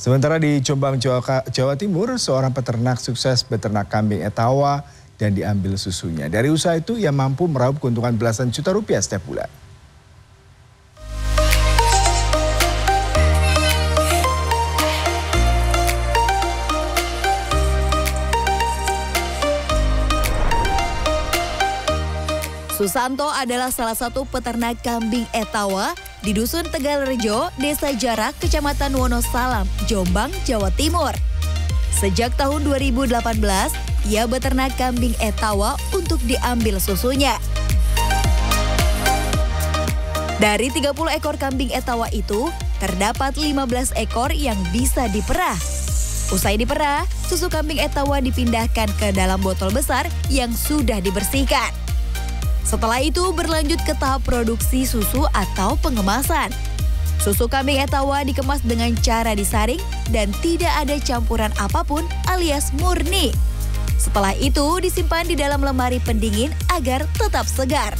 Sementara di Jombang, Jawa Timur, seorang peternak sukses beternak kambing etawa dan diambil susunya. Dari usaha itu, ia mampu meraup keuntungan belasan juta rupiah setiap bulan. Susanto adalah salah satu peternak kambing etawa di Dusun Tegalrejo, Desa Jarak, Kecamatan Wonosalam, Jombang, Jawa Timur. Sejak tahun 2018, ia beternak kambing etawa untuk diambil susunya. Dari 30 ekor kambing etawa itu, terdapat 15 ekor yang bisa diperah. Usai diperah, susu kambing etawa dipindahkan ke dalam botol besar yang sudah dibersihkan. Setelah itu berlanjut ke tahap produksi susu atau pengemasan. Susu kambing etawa dikemas dengan cara disaring dan tidak ada campuran apapun alias murni. Setelah itu disimpan di dalam lemari pendingin agar tetap segar.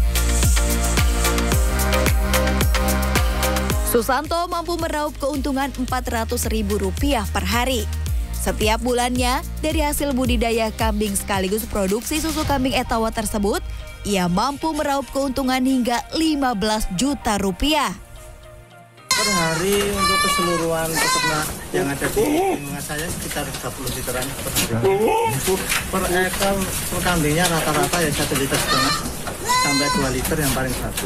Susanto mampu meraup keuntungan Rp400.000 per hari. Setiap bulannya, dari hasil budidaya kambing sekaligus produksi susu kambing etawa tersebut, ia mampu meraup keuntungan hingga Rp15 juta. Per hari untuk keseluruhan peternak yang ada di lingkungan saya sekitar 30 literan per hari. Per ekor per kambingnya rata-rata ya 1,5 liter sampai 2 liter yang paling bagus.